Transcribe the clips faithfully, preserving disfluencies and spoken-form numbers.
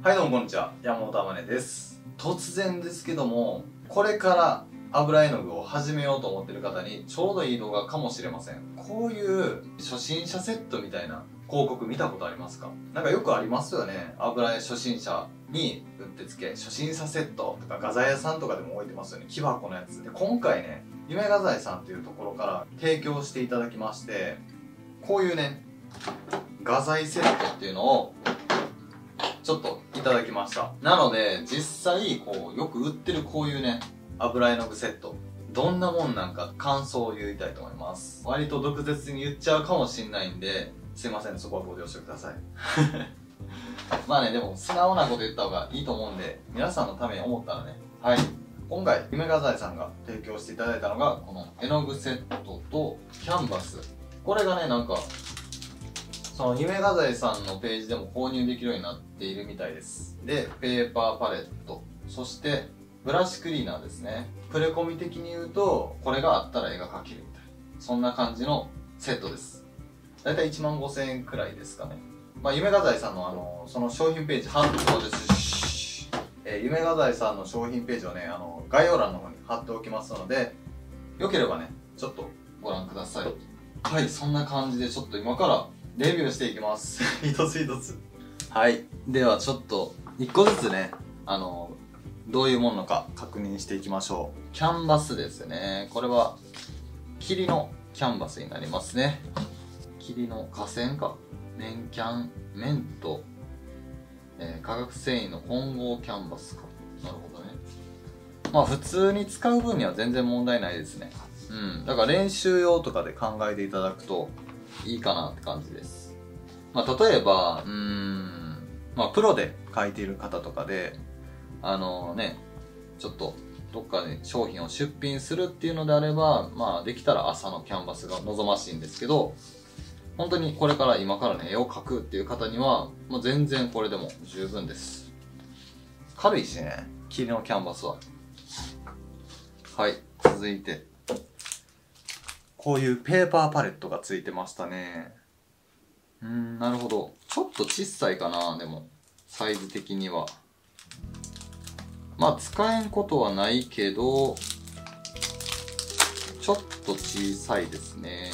はいどうもこんにちは、山本あまねです。突然ですけども、これから油絵の具を始めようと思ってる方にちょうどいい動画かもしれません。こういう初心者セットみたいな広告見たことありますか？なんかよくありますよね。油絵初心者にうってつけ初心者セットとか画材屋さんとかでも置いてますよね。木箱のやつで、今回ね、夢画材さんというところから提供していただきまして、こういうね画材セットっていうのをちょっといただきました。なので実際こうよく売ってるこういうね油絵の具セット、どんなもんなんか感想を言いたいと思います。割と毒舌に言っちゃうかもしんないんで、すいません、そこはご了承ください。まあね、でも素直なこと言った方がいいと思うんで、皆さんのために思ったらね。はい、今回夢画材さんが提供していただいたのがこの絵の具セットとキャンバス。これがね、なんかその夢画材さんのページでも購入できるようになっているみたいです。で、ペーパーパレット、そしてブラシクリーナーですね。プレコミ的に言うと、これがあったら絵が描けるみたいな、そんな感じのセットです。だいたいいちまんごせんえんくらいですかね。まあ、夢画材さんのあの、その商品ページ、ハンドですし、えー、夢画材さんの商品ページをね、あの、概要欄の方に貼っておきますので、よければね、ちょっとご覧ください。はい、そんな感じでちょっと今からレビューしていきます。一つ一つ。はい。ではちょっと、一個ずつね、あの、どういうものか確認していきましょう。キャンバスですね。これは、霧のキャンバスになりますね。霧の河川か。綿キャン、綿と、えー、化学繊維の混合キャンバスか。なるほどね。まあ普通に使う分には全然問題ないですね。うん。だから練習用とかで考えていただくといいかなって感じです。まあ例えば、うーん、まあプロで描いている方とかで、あのね、ちょっとどっかで商品を出品するっていうのであれば、まあできたら朝のキャンバスが望ましいんですけど、本当にこれから今からね、絵を描くっていう方には、もう全然これでも十分です。軽いしね、霧のキャンバスは。はい、続いて。こういうペーパーパレットがついてましたね。うーん、なるほど。ちょっと小さいかな、でも。サイズ的には。まあ、使えんことはないけど、ちょっと小さいですね。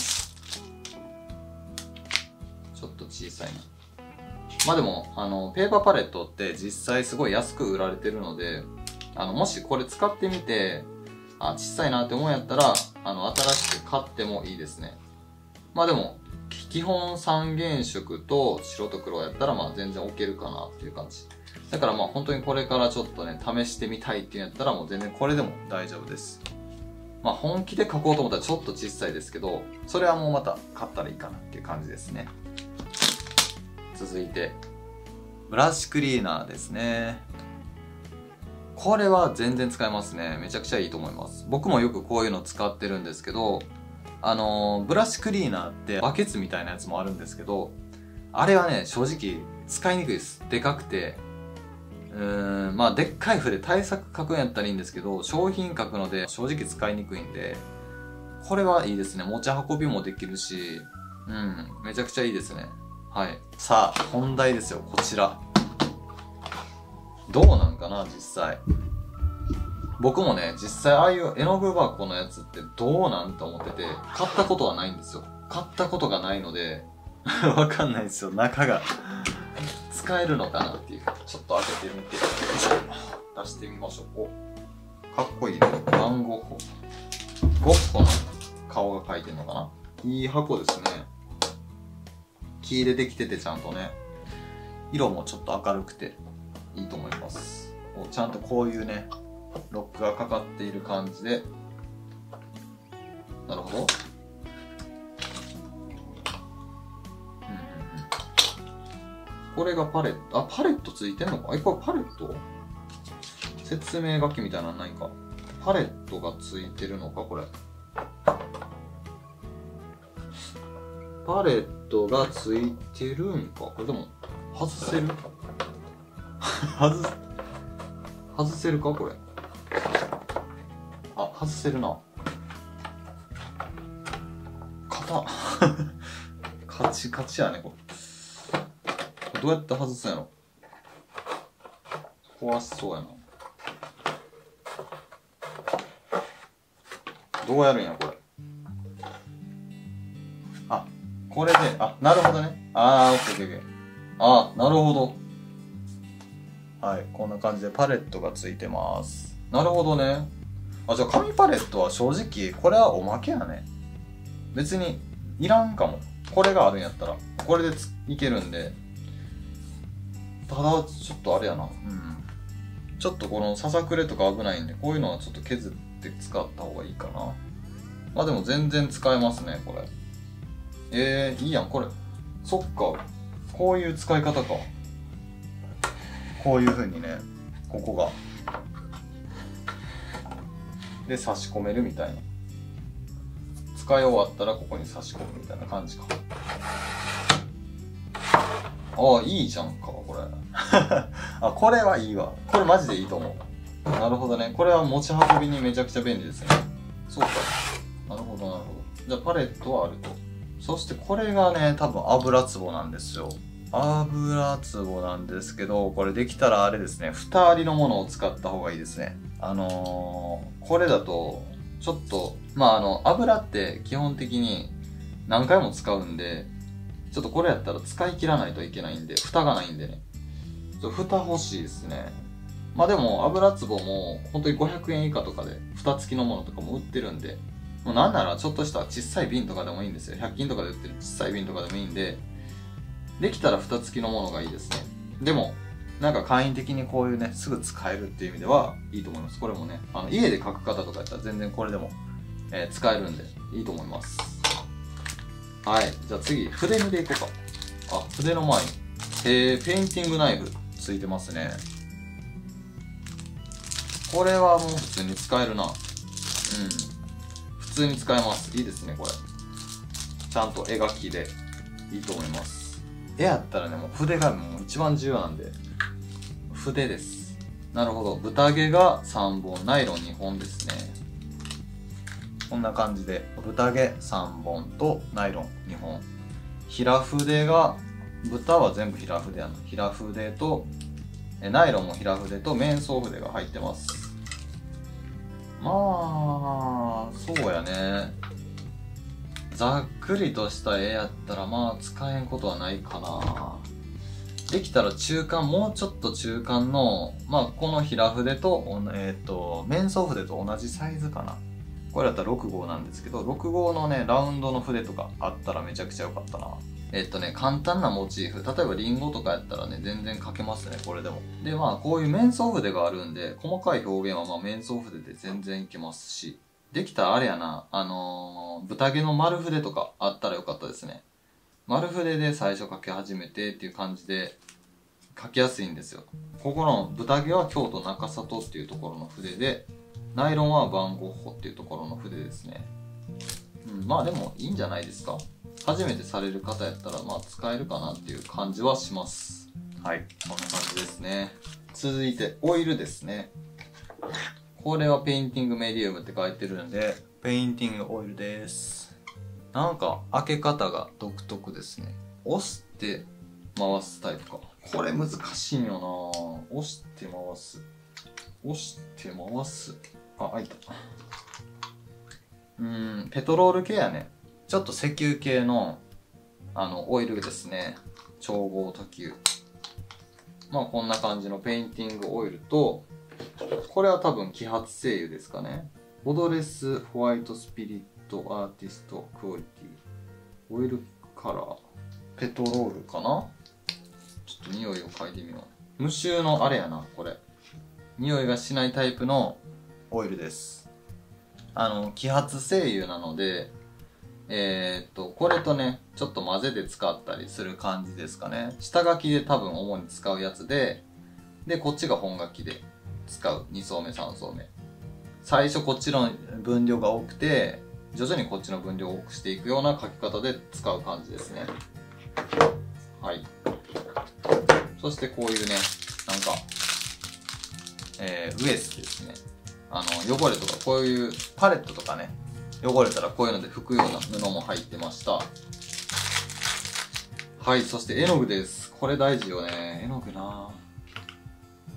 ちょっと小さいな。まあでも、あの、ペーパーパレットって実際すごい安く売られてるので、あの、もしこれ使ってみて、あ、小さいなって思うんやったら、あの、新しく買ってもいいですね。まあでも、基本三原色と白と黒やったら、まあ全然置けるかなっていう感じ。だからまあ本当にこれからちょっとね、試してみたいっていうんやったら、もう全然これでも大丈夫です。まあ本気で描こうと思ったらちょっと小さいですけど、それはもうまた買ったらいいかなっていう感じですね。続いて、ブラシクリーナーですね。これは全然使えますね。めちゃくちゃいいと思います。僕もよくこういうの使ってるんですけど、あのー、ブラシクリーナーってバケツみたいなやつもあるんですけど、あれはね、正直使いにくいです。でかくて。うーん、まあでっかい筆対策書くんやったらいいんですけど、商品書くので正直使いにくいんで、これはいいですね。持ち運びもできるし、うん、めちゃくちゃいいですね。はい。さあ、本題ですよ、こちら。どうなんかな、実際。僕もね、実際ああいう絵の具箱のやつってどうなんと思ってて、買ったことはないんですよ。買ったことがないので、わかんないですよ、中が。使えるのかなっていう。ちょっと開けてみて、出してみましょう。お、かっこいいね。バンゴッホ。ゴッホの顔が描いてるのかな。いい箱ですね。木でできててちゃんとね、色もちょっと明るくていいと思います。お、ちゃんとこういうね、ロックがかかっている感じで、なるほど。うんうんうん。これがパレット。あ、パレットついてんのか。あ、これパレット説明書きみたいなのないか。パレットがついてるのか、これ。パレットがついてるんか。これでも、外せる外す、外せるか、これ。あ、外せるな。硬カチカチやね、これ。どうやって外すんやろ。 壊しそうやな。どうやるんやこれ。あ、これで、あ、なるほどね。あー、オッケーオッケーオッケー。あ、なるほど。はい、こんな感じでパレットがついてます。なるほどね。あ、じゃあ紙パレットは正直これはおまけやね。別にいらんかも。これがあるんやったらこれでついけるんで。ただちょっとあれやな、うん、ちょっとこのささくれとか危ないんで、こういうのはちょっと削って使った方がいいかな。まあでも全然使えますねこれ。えー、いいやんこれ。そっか、こういう使い方か。こういう風にね、ここがで差し込めるみたいな。使い終わったらここに差し込むみたいな感じか。ああ、いいじゃんかこれ。あ、これはいいわ。これマジでいいと思う。なるほどね。これは持ち運びにめちゃくちゃ便利ですね。そうか。なるほどなるほど。じゃあパレットはあると。そしてこれがね、多分油壺なんですよ。油壺なんですけど、これできたらあれですね、蓋ありのものを使った方がいいですね。あのー、これだとちょっと、まああの油って基本的に何回も使うんで、ちょっとこれやったら使い切らないといけないんで、蓋がないんでね、ちょっと蓋欲しいですね。まあでも油壺も本当にごひゃくえん以下とかで蓋付きのものとかも売ってるんで、もうなんならちょっとした小さい瓶とかでもいいんですよ。ひゃく均とかで売ってる小さい瓶とかでもいいんで、できたら蓋付きのものがいいですね。でもなんか簡易的にこういうね、すぐ使えるっていう意味ではいいと思います。これもね、あの家で書く方とかやったら全然これでも、えー、使えるんでいいと思います。はい、じゃあ次、筆塗でいこうか。あ、筆の前に、えー、ペインティングナイフついてますね。これはもう普通に使えるな。うん。普通に使えます。いいですね、これ。ちゃんと絵描きでいいと思います。絵やったらね、もう筆がもう一番重要なんで、筆です。なるほど。豚毛がさんぼん、ナイロンにほんですね。こんな感じで豚毛さんぼんとナイロンにほん。平筆が、豚は全部平筆やな。平筆とえナイロンも平筆と面相筆が入ってます。まあそうやね、ざっくりとした絵やったらまあ使えんことはないかな。できたら中間、もうちょっと中間のまあこの平筆とえっ、ー、と面相筆と同じサイズかな。これだったらろくごうなんですけど、ろくごうのねラウンドの筆とかあったらめちゃくちゃ良かったな。えっとね、簡単なモチーフ、例えばリンゴとかやったらね、全然描けますね、これでも。で、まあ、こういう面相筆があるんで、細かい表現はまあ面相筆で全然いけますし、できたらあれやな、あのー、豚毛の丸筆とかあったらよかったですね。丸筆で最初描き始めてっていう感じで描きやすいんですよ。ここの豚毛は京都中里っていうところの筆で、ナイロンはバンゴッホっていうところの筆ですね。うん、まあでもいいんじゃないですか。初めてされる方やったらまあ使えるかなっていう感じはします。はい、こんな感じですね。続いてオイルですね。これはペインティングメディウムって書いてるんで、ペインティングオイルです。なんか開け方が独特ですね。押して回すタイプか。これ難しいんよな。押して回す、押して回す。あ、開いた。うーん、ペトロール系やね。ちょっと石油系のあのオイルですね。超合多級。まあこんな感じのペインティングオイルと、これは多分揮発精油ですかね。ボドレスホワイトスピリットアーティストクオリティオイルカラーペトロールかな。ちょっと匂いを嗅いでみよう。無臭のあれやな、これ。匂いがしないタイプのオイルです。あの揮発精油なので、えー、っとこれとねちょっと混ぜて使ったりする感じですかね。下書きで多分主に使うやつで、でこっちが本書きで使うに層目さん層目。最初こっちの分量が多くて、徐々にこっちの分量を多くしていくような書き方で使う感じですね。はい。そしてこういうね、なんか、えー、ウエスですね。あの汚れとか、こういうパレットとかね、汚れたらこういうので拭くような布も入ってました。はい、そして絵の具です。これ大事よね。絵の具な。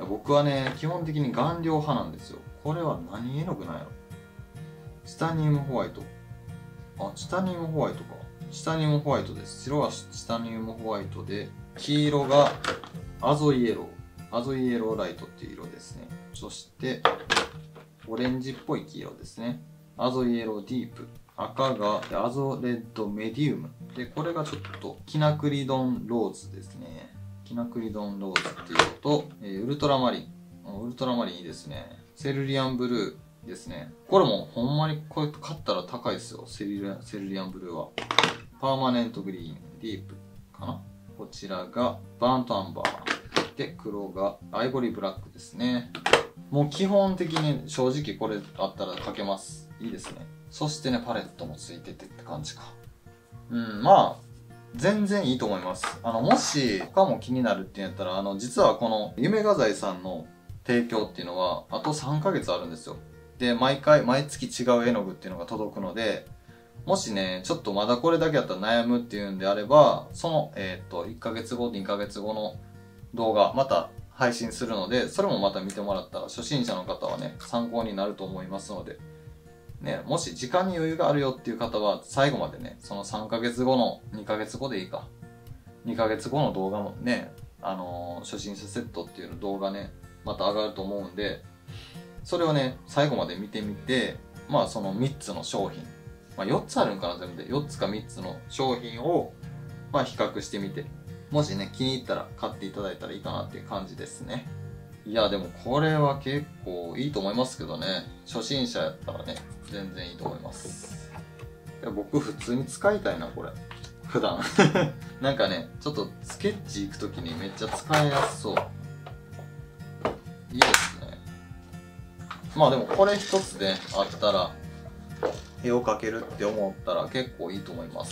僕はね、基本的に顔料派なんですよ。これは何絵の具なんやろ。チタニウムホワイト。あ、チタニウムホワイトか。チタニウムホワイトです。白はチタニウムホワイトで、黄色がアゾイエロー。アゾイエローライトっていう色ですね。そして、オレンジっぽい黄色ですね。アゾイエローディープ。赤がアゾレッドメディウム。で、これがちょっとキナクリドンローズですね。キナクリドンローズっていうのと、えー、ウルトラマリン。ウルトラマリンいいですね。セルリアンブルーですね。これもほんまにこうやって買ったら高いですよ。セルリアン、セルリアンブルーは。パーマネントグリーン、ディープかな。こちらがバーントアンバー。で、黒がアイボリーブラックですね。もう基本的に正直これあったらかけます。いいですね。そしてね、パレットもついててって感じか。うん、まあ、全然いいと思います。あの、もし他も気になるって言ったら、あの、実はこの夢画材さんの提供っていうのは、あとさんかげつあるんですよ。で、毎回、毎月違う絵の具っていうのが届くので、もしね、ちょっとまだこれだけやったら悩むっていうんであれば、その、えっと、いっかげつご、にかげつごの動画、また配信するので、それもまた見てもらったら、初心者の方はね、参考になると思いますので、ね、もし時間に余裕があるよっていう方は、最後までね、そのさんかげつごの、にかげつごでいいか。にかげつごの動画もね、あのー、初心者セットっていうの動画ね、また上がると思うんで、それをね、最後まで見てみて、まあそのみっつの商品、まあよっつあるんかな全部で、よっつかみっつの商品を、まあ比較してみて、もしね、気に入ったら買っていただいたらいいかなっていう感じですね。いや、でもこれは結構いいと思いますけどね。初心者やったらね、全然いいと思います。いや僕普通に使いたいな、これ。普段。なんかね、ちょっとスケッチ行くときにめっちゃ使いやすそう。いいですね。まあでもこれ一つであったら、絵を描けるって思ったら結構いいと思います。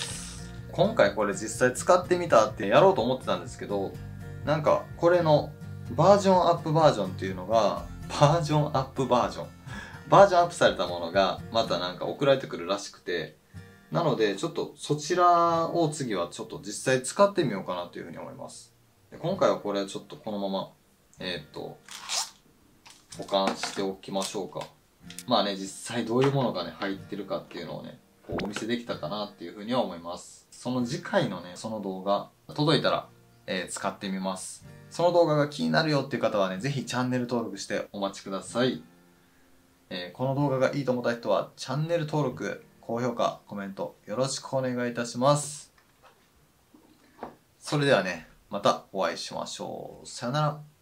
今回これ実際使ってみたってやろうと思ってたんですけど、なんかこれのバージョンアップバージョンっていうのが、バージョンアップバージョン。バージョンアップされたものがまたなんか送られてくるらしくて、なのでちょっとそちらを次はちょっと実際使ってみようかなというふうに思います。で今回はこれちょっとこのまま、えー、っと、保管しておきましょうか。まあね、実際どういうものがね、入ってるかっていうのをね、こうお見せできたかなっていうふうには思います。その次回のね、その動画、届いたら、えー、使ってみます。その動画が気になるよっていう方はね、ぜひチャンネル登録してお待ちください。えー、この動画がいいと思った人は、チャンネル登録、高評価、コメント、よろしくお願いいたします。それではね、またお会いしましょう。さよなら。